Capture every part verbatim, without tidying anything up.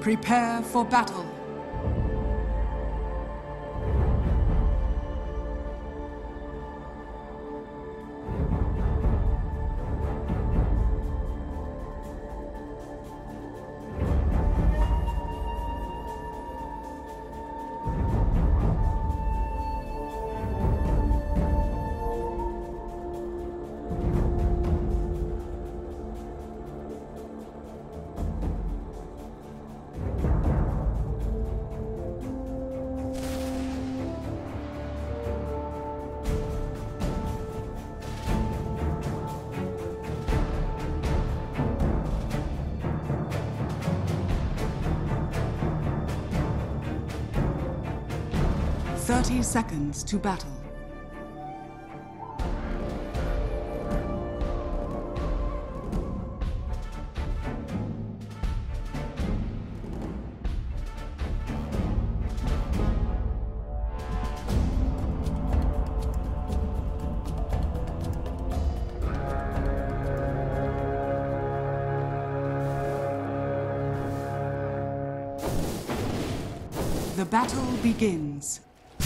Prepare for battle. Thirty seconds to battle. The battle begins.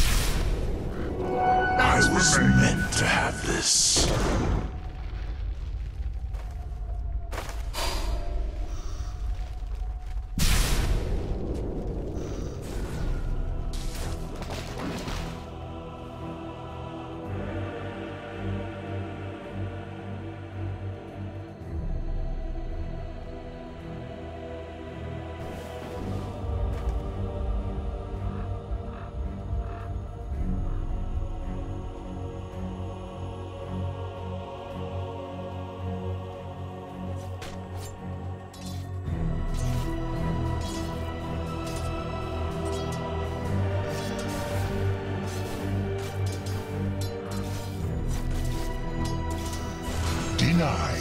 I was meant to have this. Denied.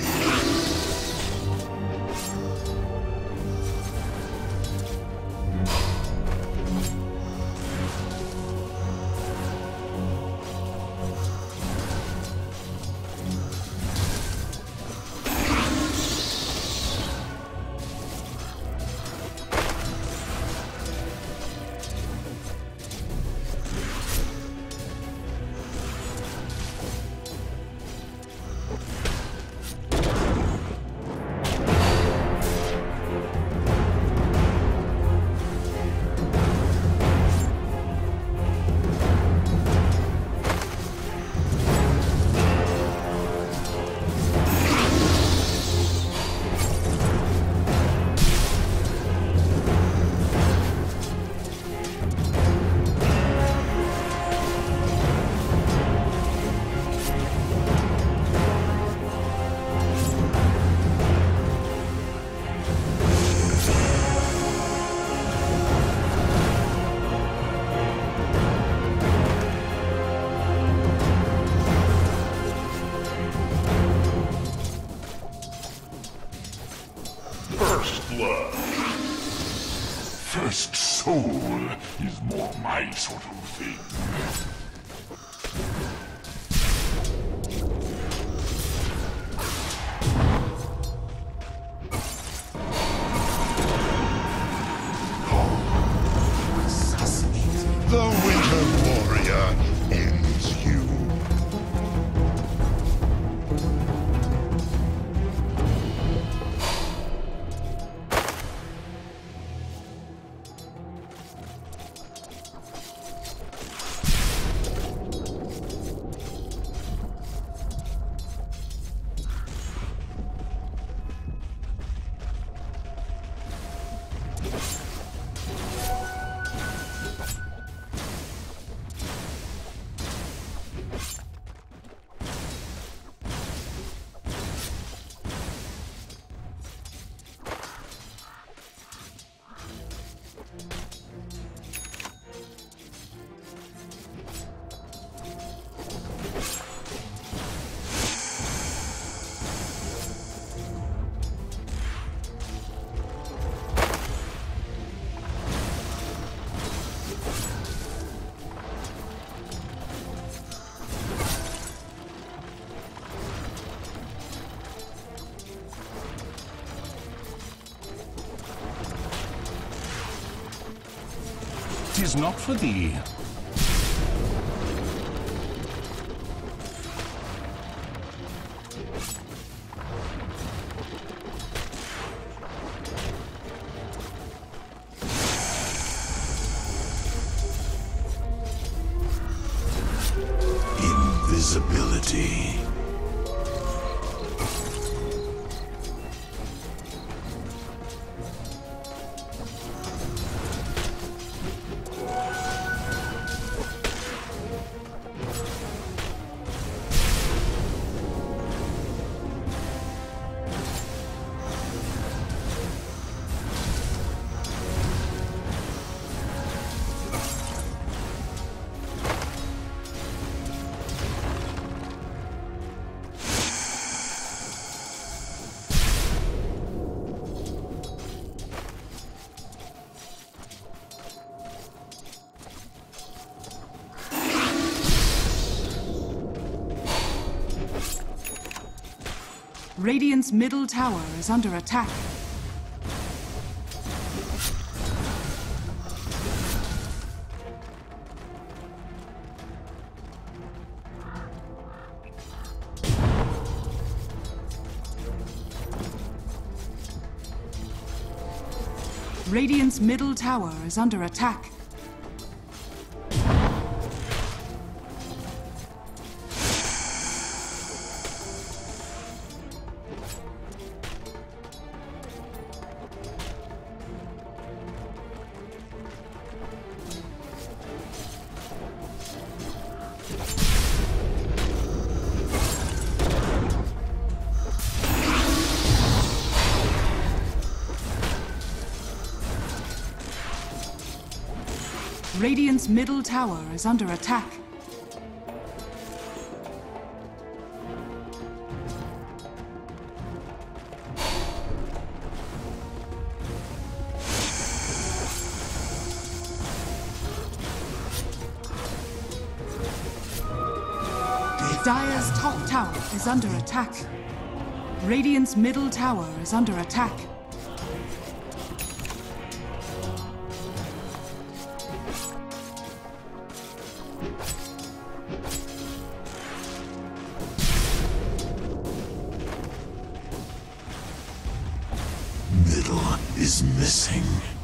First blood. First soul is more my sort of thing. The Winter Warrior ends you. It is not for thee. Invisibility. Radiant's middle tower is under attack. Radiant's middle tower is under attack. Radiant's middle tower is under attack. Dire's top tower is under attack. Radiant's middle tower is under attack. Middle is missing.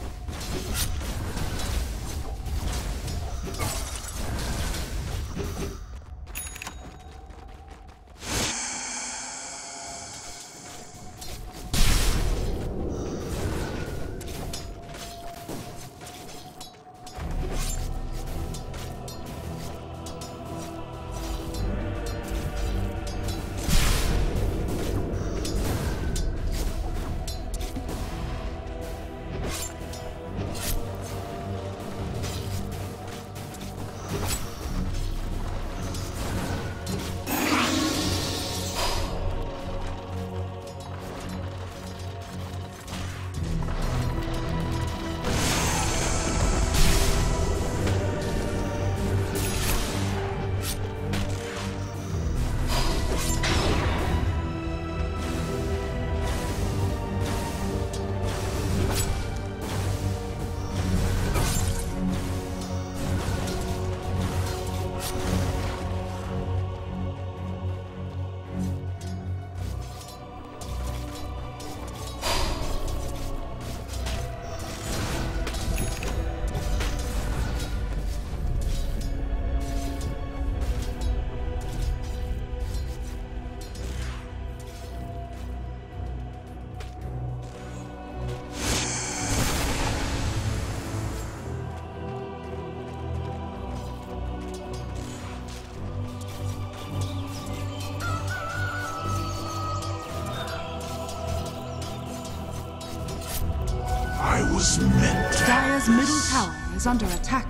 I was meant to. Dire's middle tower is under attack.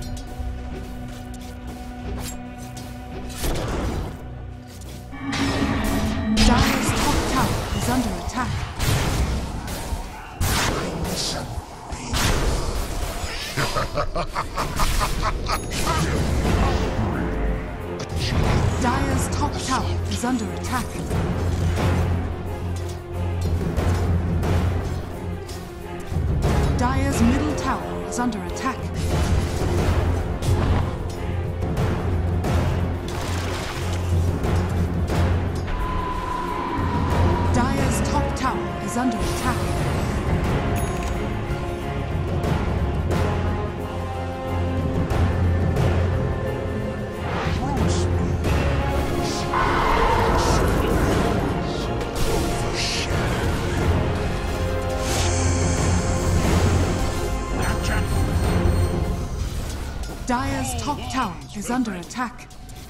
Dire's top tower is under attack. Dire's top tower is under attack. Dire's middle tower is under attack. is under attack. Dire's top tower is under attack.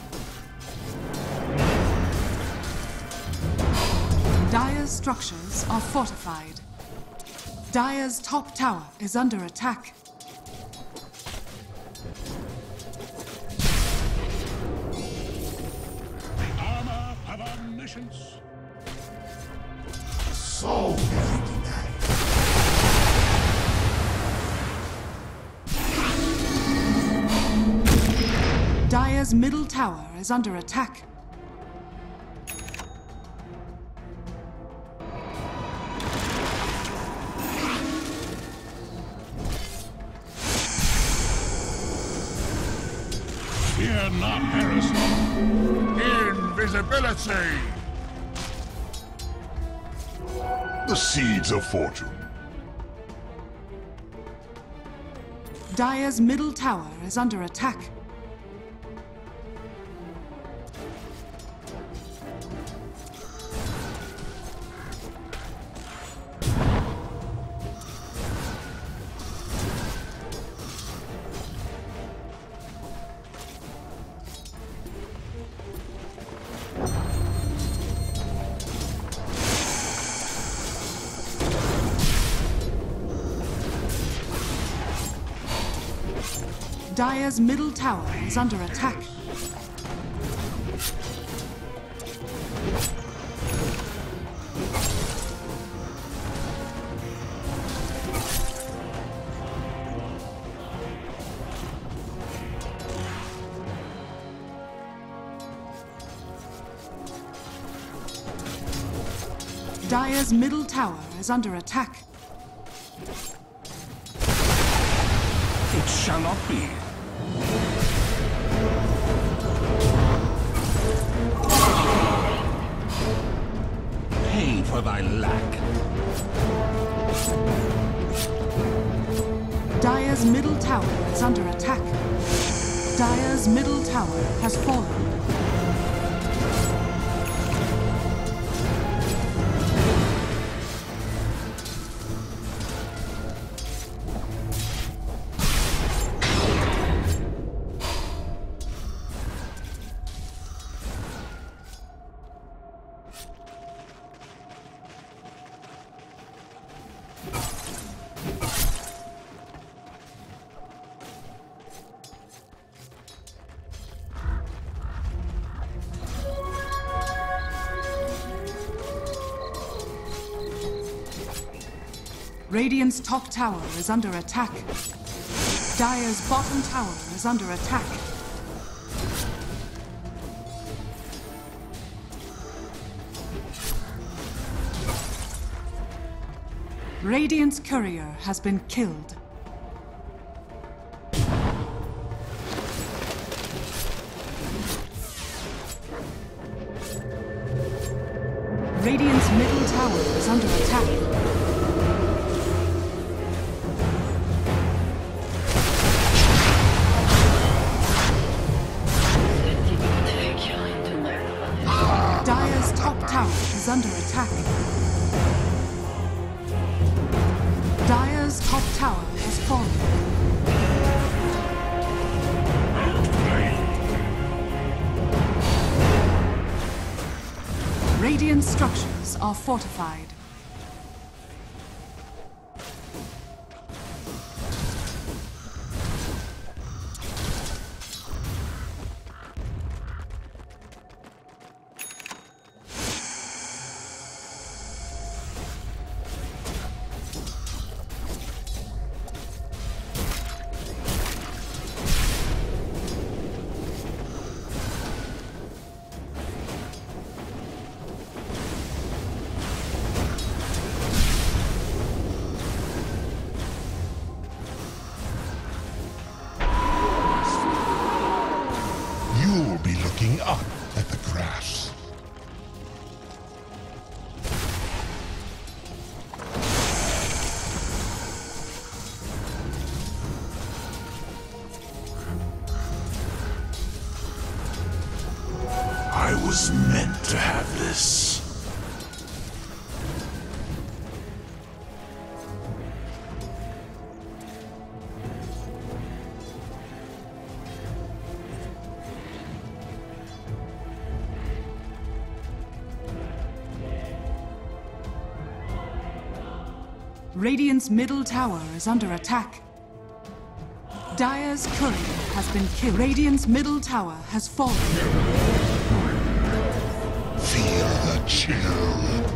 Dire's structures are fortified. Dire's top tower is under attack. The armor of omniscience. So very denied. Dire's middle tower is under attack. Fear not heresy. Invisibility! The seeds of fortune. Dire's middle tower is under attack. Dire's middle tower is under attack. Dire's middle tower is under attack. It shall not be. Pay for thy lack. Dire's middle tower is under attack. Dire's middle tower has fallen. Radiant's top tower is under attack. Dire's bottom tower is under attack. Radiant's courier has been killed. Radiant's middle tower is under attack. Dire's top tower is under attack. Dire's top tower has fallen. Radiant structures are fortified. was meant to have this. Radiant's middle tower is under attack. Dire's courier has been killed. Radiant's middle tower has fallen. Feel the chill.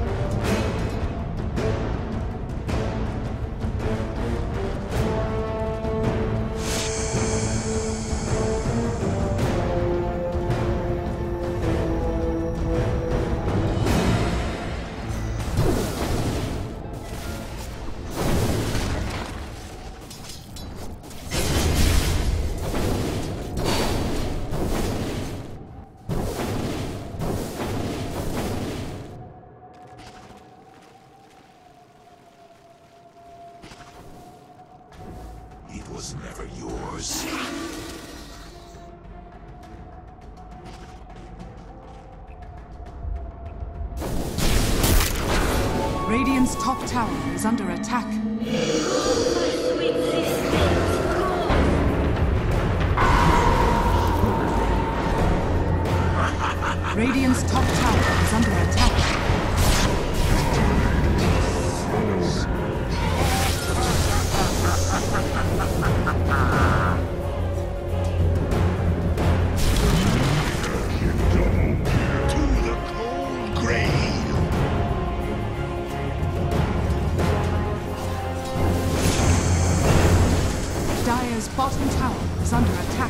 It was never yours. Radiant's top tower is under attack. Radiant's top tower is under attack. Dire's bottom tower is under attack.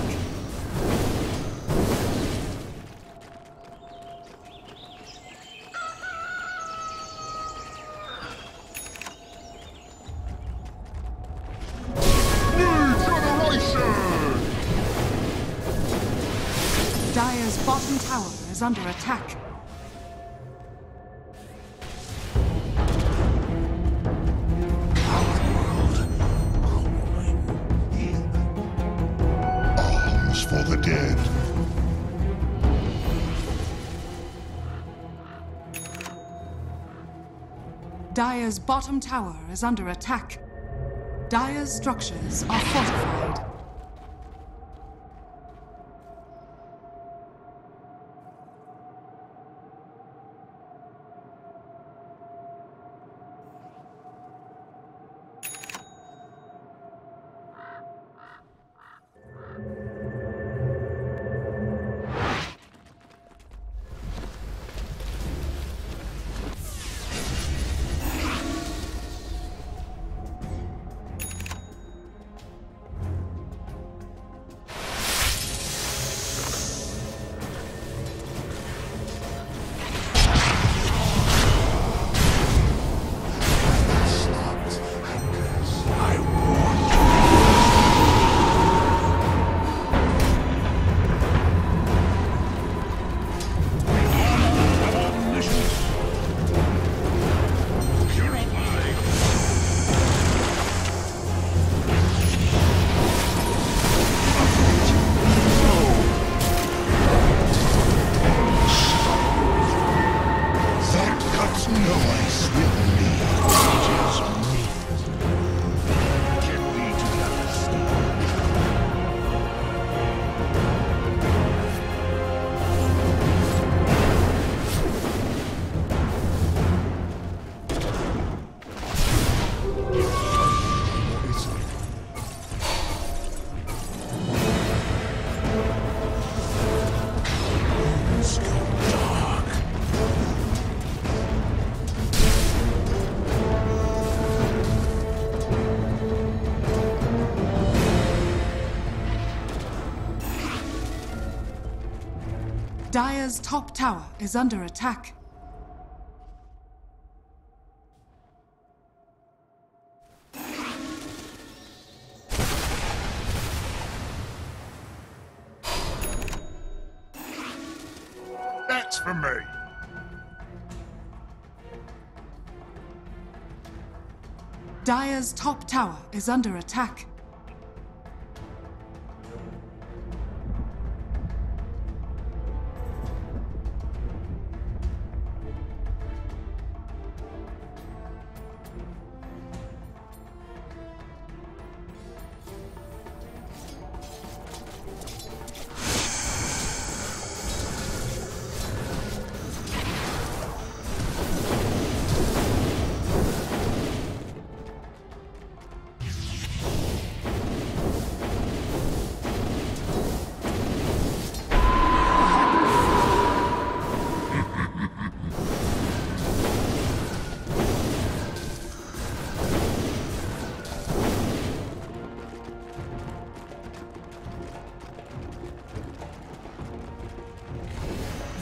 Dire's bottom tower is under attack. For the dead. Dire's bottom tower is under attack. Dire's structures are fortified. Dire's top tower is under attack. That's for me. Dire's top tower is under attack.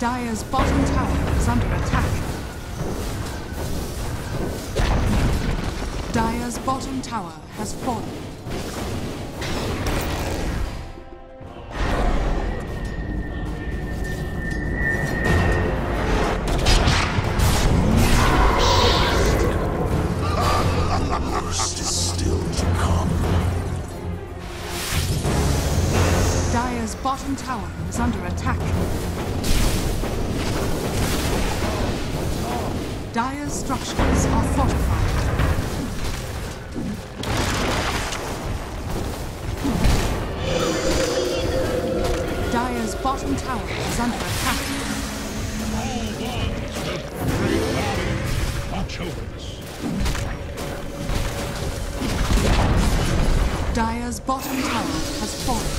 Dire's bottom tower is under attack. Dire's bottom tower has fallen. Worst is still to come. Dire's bottom tower is under attack. Dire's structures are fortified. Dire's bottom tower is under attack. Watch over us. Dire's bottom tower has fallen.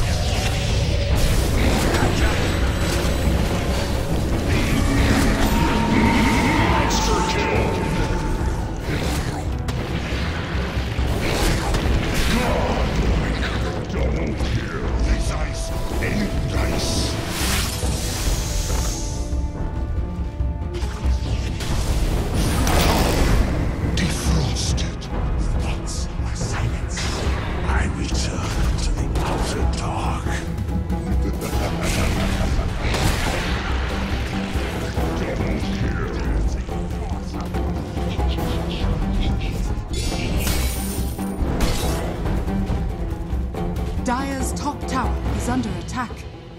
Dire's top tower is under attack.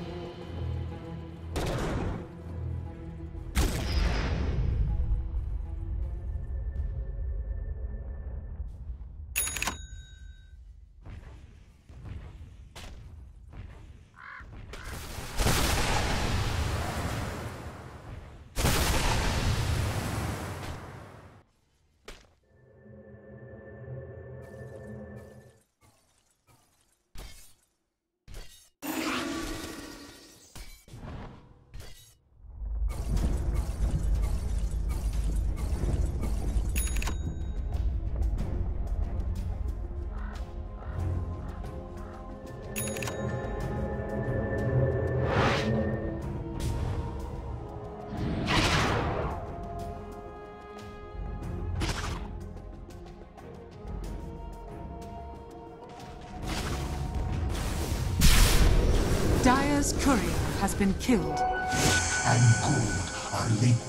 Dire's courier has been killed. And good are linked.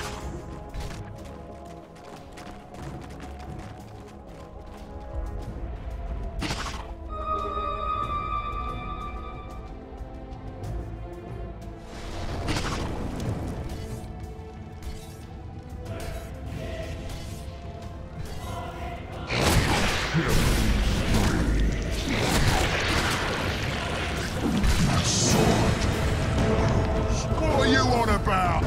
What are you on about?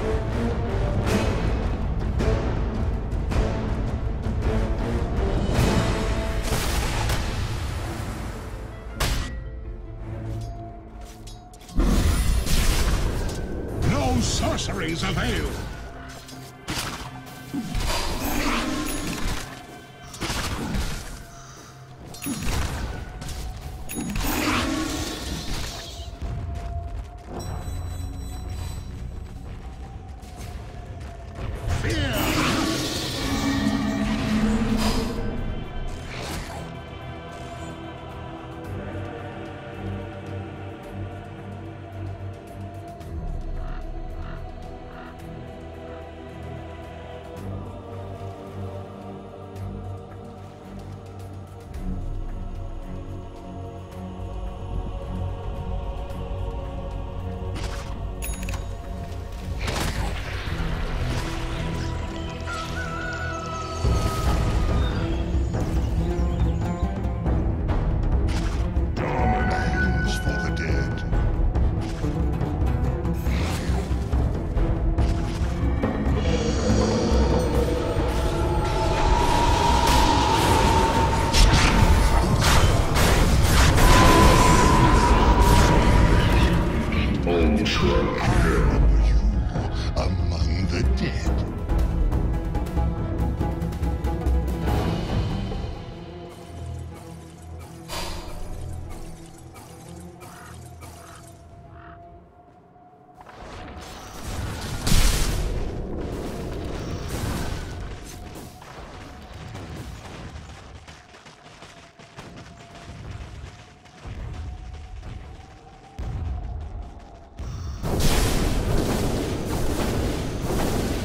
No sorceries avail.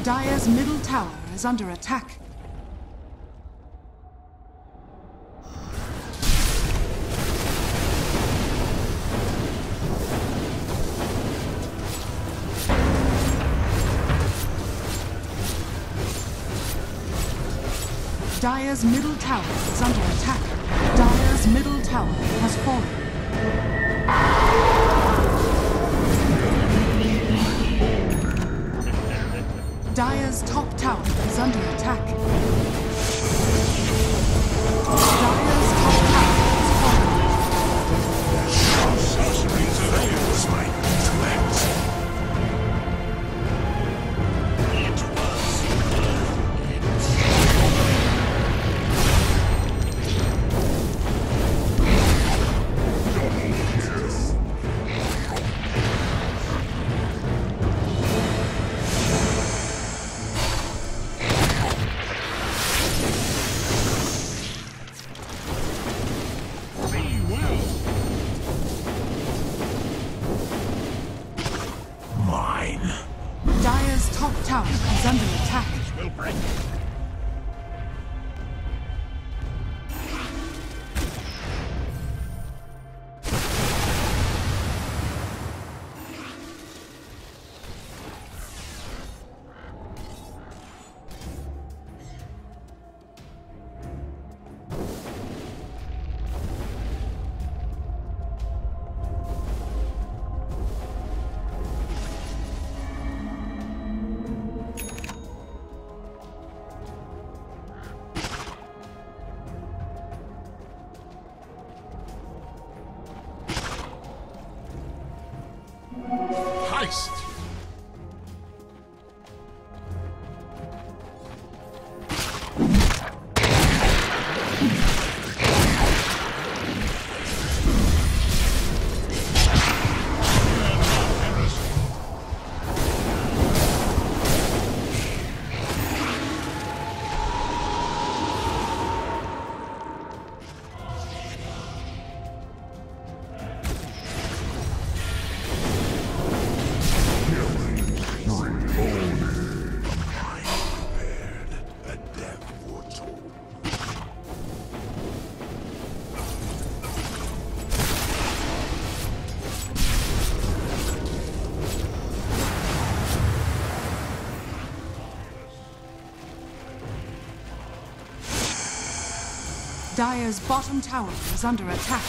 Dire's middle tower is under attack. Dire's middle tower is under attack. Dire's middle tower has fallen. Dire's top tower is under attack. Dire's top tower is fallen. Sorceries avails my intellect. It was Dire's top tower is under attack. Will break. heist. Dire's bottom tower is under attack.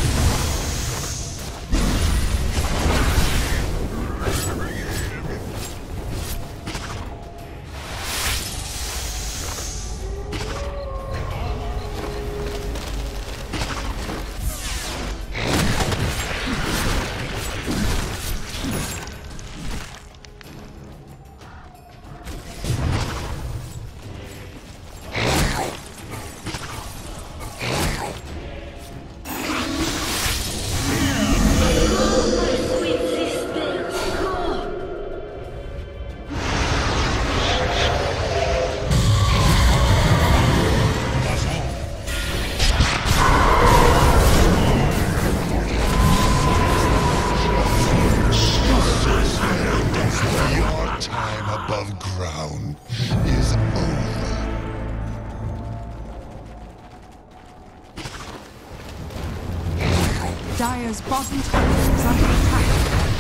Dire's bottom tower is under attack.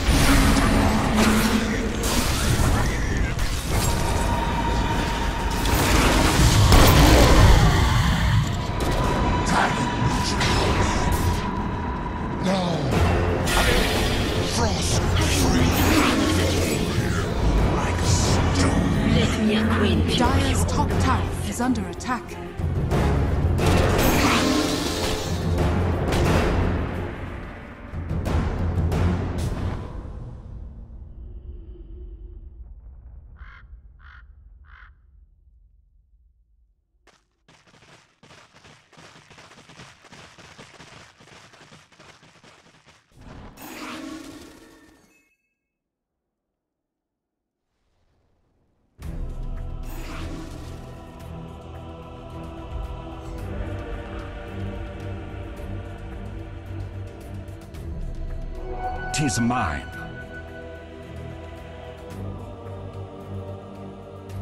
No. Frost free. Like stone. Let me acquaint you. Dire's top tower is under attack. Tis mine.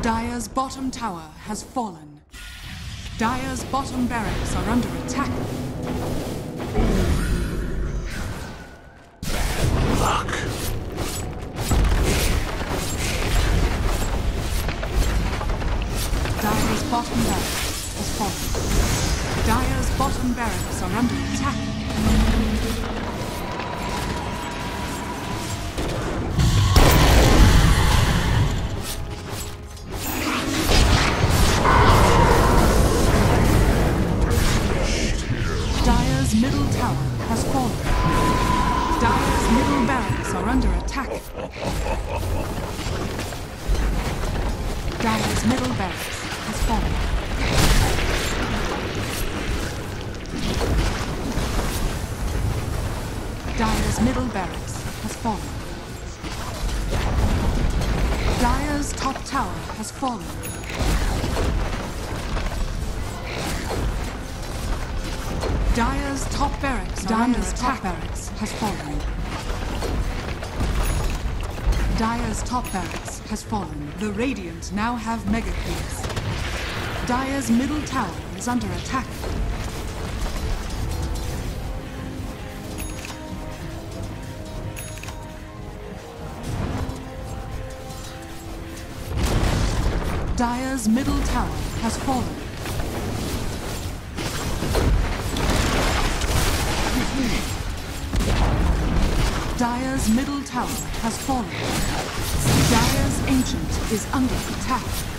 Dire's bottom tower has fallen. Dire's bottom barracks are under attack. Bad luck. Dire's bottom barracks has fallen. Dire's bottom barracks are under attack. Dire's middle tower has fallen. Dire's middle barracks are under attack. Dire's middle barracks has fallen. Dire's middle barracks has fallen. Dire's top tower has fallen. Dire's top barracks, Dire's top barracks has fallen. Dire's top barracks has fallen. The Radiant now have mega creeps. Dire's middle tower is under attack. Dire's middle tower has fallen. Dire's middle tower has fallen. Dire's Ancient is under attack.